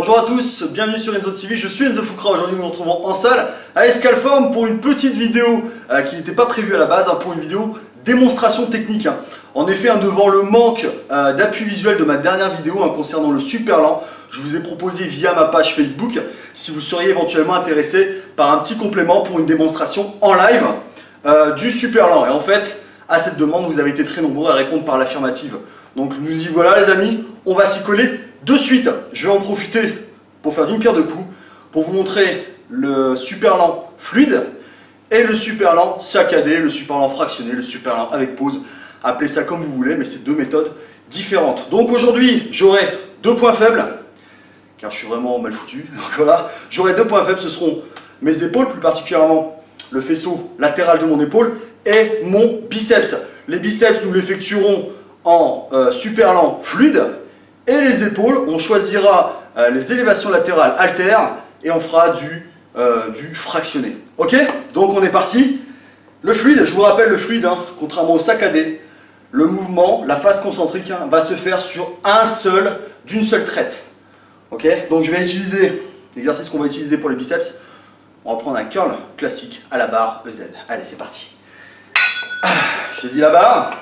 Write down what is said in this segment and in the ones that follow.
Bonjour à tous, bienvenue sur Enzo TV, je suis Enzo Foucra. Aujourd'hui nous nous retrouvons en salle à Escalform pour une petite vidéo qui n'était pas prévue à la base, pour une vidéo démonstration technique. En effet, devant le manque d'appui visuel de ma dernière vidéo concernant le Superlan, je vous ai proposé via ma page Facebook si vous seriez éventuellement intéressé par un petit complément pour une démonstration en live du Superlan. Et en fait, à cette demande, vous avez été très nombreux à répondre par l'affirmative. Donc nous y voilà les amis, on va s'y coller de suite. Je vais en profiter pour faire d'une pierre deux coups, pour vous montrer le Superlan fluide et le Superlan saccadé, le Superlan fractionné, le Superlan avec pause. Appelez ça comme vous voulez, mais c'est deux méthodes différentes. Donc aujourd'hui, j'aurai deux points faibles, car je suis vraiment mal foutu. Donc voilà, j'aurai deux points faibles, ce seront mes épaules, plus particulièrement le faisceau latéral de mon épaule et mon biceps. Les biceps, nous l'effectuerons en Superlan fluide, et les épaules, on choisira les élévations latérales haltères et on fera du fractionné. Ok? Donc on est parti. Le fluide, je vous rappelle le fluide, contrairement au saccadé, le mouvement, la phase concentrique va se faire sur d'une seule traite. Ok? Donc je vais utiliser l'exercice qu'on va utiliser pour les biceps. On va prendre un curl classique à la barre EZ. Allez, c'est parti. Je saisis la barre.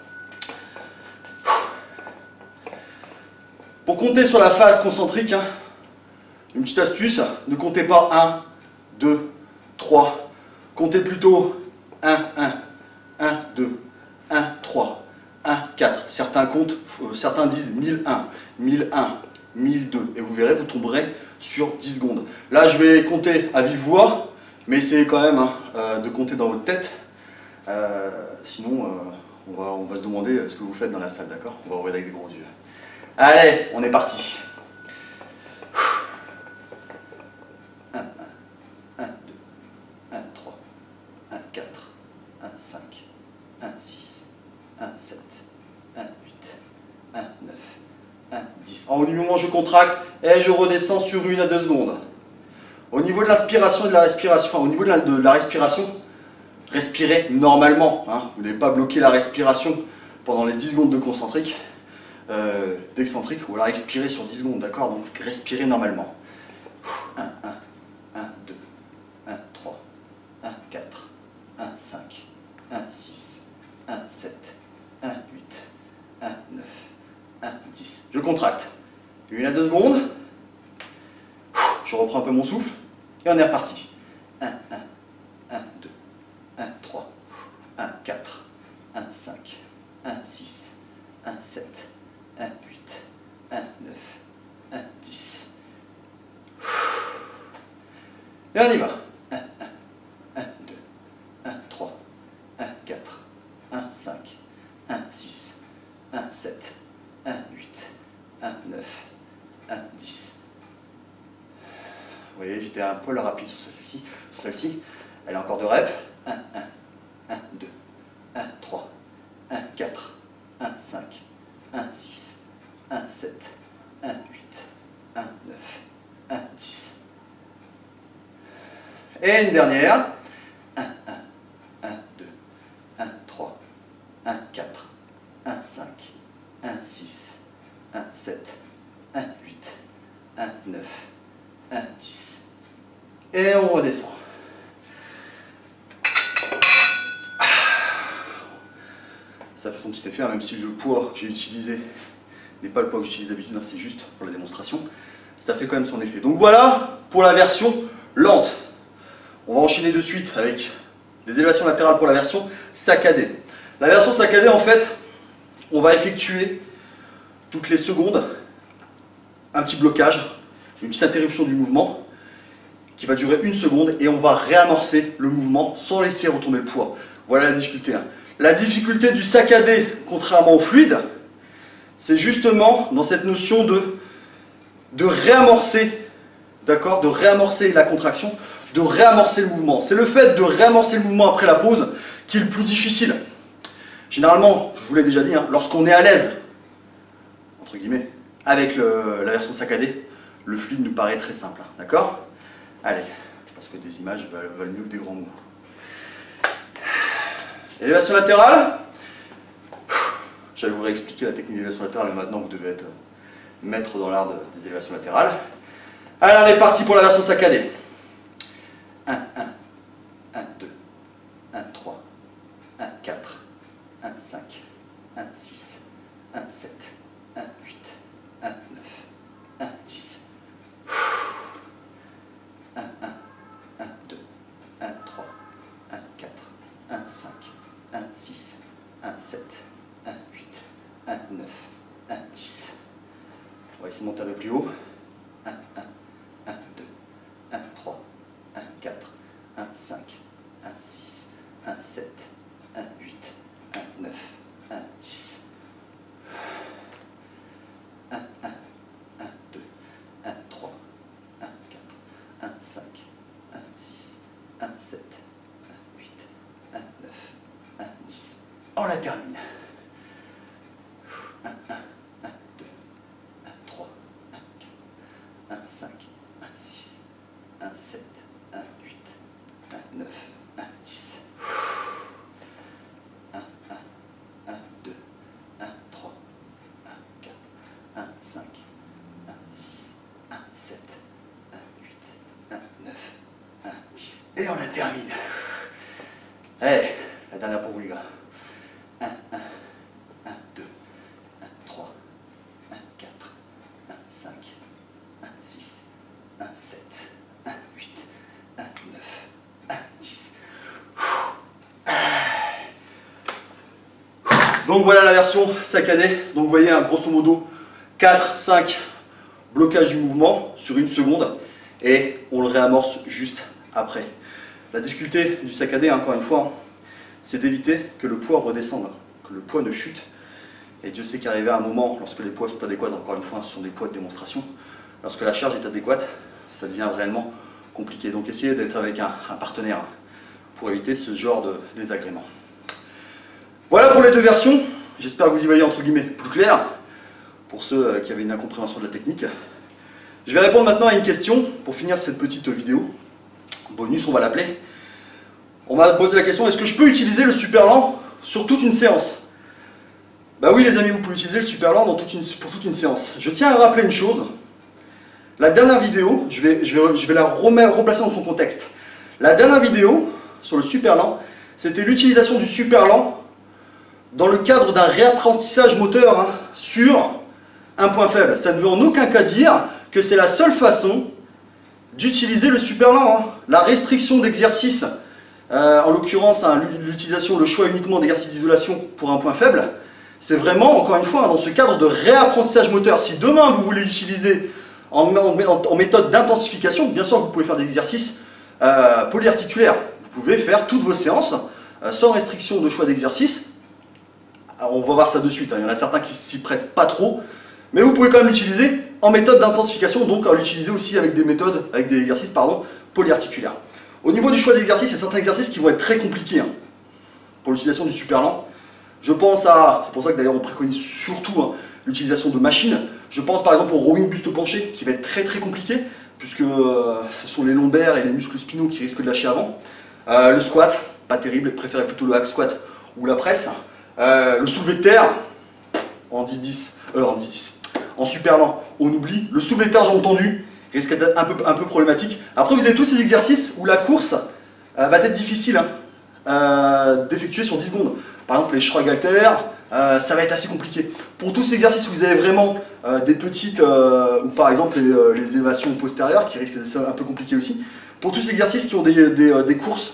Pour compter sur la phase concentrique, une petite astuce, ne comptez pas 1, 2, 3. Comptez plutôt 1, 1, 1, 2, 1, 3, 1, 4. Certains comptent, certains disent 1001, 1001, 1002. Et vous verrez, vous tomberez sur 10 secondes. Là, je vais compter à vive voix, mais essayez quand même de compter dans votre tête. Sinon, on va se demander ce que vous faites dans la salle, d'accord? On va regarder avec des gros yeux. Allez, on est parti. 1, 1, 1, 2, 1, 3, 1, 4, 1, 5, 1, 6, 1, 7, 1, 8, 1, 9, 1, 10. En haut du moment, je contracte et je redescends sur 1 à 2 secondes. Au niveau de l'inspiration et de la respiration, enfin au niveau de la respiration, respirez normalement. Vous n'avez pas bloqué la respiration pendant les 10 secondes de concentrique. D'excentrique, ou alors expirer sur 10 secondes, d'accord? Donc respirez normalement. 1, 1, 1, 2, 1, 3, 1, 4, 1, 5, 1, 6, 1, 7, 1, 8, 1, 9, 1, 10. Je contracte. 1 à 2 secondes. Je reprends un peu mon souffle et on est reparti. 1, 1, 1, 2, 1, 3, 1, 4, 1, 5, 1, 6, 1, 7, 1, 8, 1, 9, 1, 10. Et on y va. 1, 1, 1, 2, 1, 3, 1, 4, 1, 5, 1, 6, 1, 7, 1, 8, 1, 9, 1, 10. Vous voyez, j'étais un poil rapide sur celle-ci. Elle a encore 2 reps. 1, 1, 1, 2, 1, 3, 1, 4, 1, 5, 1, 6, 1, 7, 1, 8, 1, 9, 1, 10. Et une dernière. 1, 1, 1, 2, 1, 3, 1, 4, 1, 5, 1, 6, 1, 7, 1, 8, 1, 9, 1, 10. Et on redescend. Ça fait son petit effet, même si le poids que j'ai utilisé n'est pas le poids que j'utilise d'habitude, c'est juste pour la démonstration. Ça fait quand même son effet. Donc voilà pour la version lente. On va enchaîner de suite avec des élévations latérales pour la version saccadée. La version saccadée, en fait, on va effectuer toutes les secondes un petit blocage, une petite interruption du mouvement qui va durer 1 seconde et on va réamorcer le mouvement sans laisser retomber le poids. Voilà la difficulté. La difficulté du saccadé, contrairement au fluide, c'est justement dans cette notion de réamorcer, d'accord, de réamorcer la contraction, de réamorcer le mouvement. C'est le fait de réamorcer le mouvement après la pause qui est le plus difficile. Généralement, je vous l'ai déjà dit, lorsqu'on est à l'aise, entre guillemets, avec la version saccadée, le fluide nous paraît très simple, d'accord? Allez, parce que des images valent mieux que des grands mots. Élévation latérale. J'allais vous réexpliquer la technique d'élévation latérale, mais maintenant vous devez être maître dans l'art des élévations latérales. Allez, on est parti pour la version saccadée. 1, 1, 1, 2, 1, 3, 1, 4, 1, 5, 1, 6, 1, 7, 1, 8, 1, 9, 1, 10. 1, 1, 1, 2, 1, 3, 1, 4, 1, 5, 1, 6, 1, 7, 1, 8, 1, 9, 1, 10. On va essayer de monter un peu plus haut. 1, 1, 1, 2, 1, 3, 1, 4, 1, 5, 1, 6, 1, 7, 1, 8, 1, 9, 1, 10. 1, 1, 1, 2, 1, 3, 1, 4, 1, 5, 1, 6, 1, 7, 1, 8, 1, 9, 1, 10. On la termine. 1, 1, 1, 2, 1, 3, 1, 4, 1, 5, 1, 6, 1, 7, 1, 8, 1, 9, 1, 10. 1, 1, 1, 2, 1, 3, 1, 4, 1, 5, 1, 6, 1, 7, 1, 8, 1, 9, 1, 10. Et on la termine. Allez, la dernière pour vous les gars. 1, 1, 1, 2, 1, 3, 1, 4, 1, 5, 1, 6, 1, 7, 1, 8, 1, 9, 1, 10. Donc voilà la version saccadée. Donc vous voyez, hein, grosso modo, 4, 5 blocages du mouvement sur 1 seconde et on le réamorce juste après. La difficulté du saccadé, encore une fois, c'est d'éviter que le poids redescende, que le poids ne chute. Et Dieu sait qu'arrivé à un moment, lorsque les poids sont adéquats, encore une fois, ce sont des poids de démonstration, lorsque la charge est adéquate, ça devient réellement compliqué. Donc essayez d'être avec un partenaire pour éviter ce genre de désagrément. Voilà pour les deux versions. J'espère que vous y voyez entre guillemets plus clair pour ceux qui avaient une incompréhension de la technique. Je vais répondre maintenant à une question pour finir cette petite vidéo. Bonus, on va l'appeler. On m'a posé la question, est-ce que je peux utiliser le super lent sur toute une séance? Bah oui les amis, vous pouvez utiliser le super lent pour toute une séance. Je tiens à rappeler une chose. La dernière vidéo, je vais la replacer dans son contexte. La dernière vidéo sur le super lent, c'était l'utilisation du super lent dans le cadre d'un réapprentissage moteur, hein, sur un point faible. Ça ne veut en aucun cas dire que c'est la seule façon d'utiliser le super lent. Hein. La restriction d'exercice, en l'occurrence hein, l'utilisation, le choix uniquement d'exercices d'isolation pour un point faible, c'est vraiment, encore une fois, hein, dans ce cadre de réapprentissage moteur. Si demain vous voulez l'utiliser en méthode d'intensification, bien sûr vous pouvez faire des exercices polyarticulaires. Vous pouvez faire toutes vos séances sans restriction de choix d'exercice. On va voir ça de suite, hein. Il y en a certains qui s'y prêtent pas trop, mais vous pouvez quand même l'utiliser en méthode d'intensification, donc à l'utiliser aussi avec des méthodes, avec des exercices polyarticulaires. Au niveau du choix d'exercice, il y a certains exercices qui vont être très compliqués hein, pour l'utilisation du super lent. Je pense à, c'est pour ça que d'ailleurs on préconise surtout hein, l'utilisation de machines. Je pense par exemple au rowing buste penché qui va être très compliqué, puisque ce sont les lombaires et les muscles spinaux qui risquent de lâcher avant. Le squat, pas terrible, préférez plutôt le hack squat ou la presse. Le soulevé de terre en 10-10, en super lent, on oublie. Le soulevé de terre jambes tendues risque d'être un peu problématique. Après vous avez tous ces exercices où la course va être difficile hein, d'effectuer sur 10 secondes. Par exemple les shrug haltères, ça va être assez compliqué. Pour tous ces exercices où vous avez vraiment des petites, ou par exemple les élévations postérieures qui risquent d'être un peu compliquées aussi. Pour tous ces exercices qui ont des courses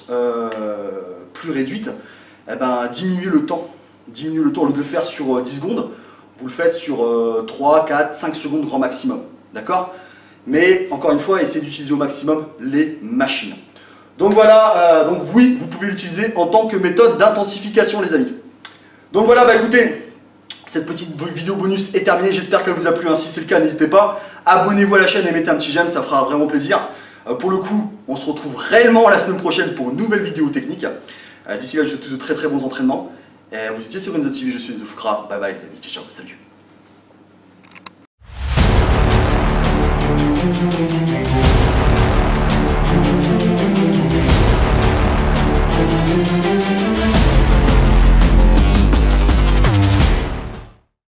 plus réduites, eh ben, diminuez le temps. Diminuez le temps, au lieu de le faire sur 10 secondes, vous le faites sur 3, 4, 5 secondes grand maximum. D'accord? Mais encore une fois, essayez d'utiliser au maximum les machines. Donc voilà, donc oui, vous pouvez l'utiliser en tant que méthode d'intensification les amis. Donc voilà, bah écoutez, cette petite vidéo bonus est terminée, j'espère qu'elle vous a plu. Si c'est le cas, n'hésitez pas, abonnez-vous à la chaîne et mettez un petit j'aime, ça fera vraiment plaisir. Pour le coup, on se retrouve réellement la semaine prochaine pour une nouvelle vidéo technique. D'ici là, je vous souhaite de très bons entraînements. Vous étiez sur Enzo TV, je suis Enzo Fukra. Bye bye les amis, ciao, salut.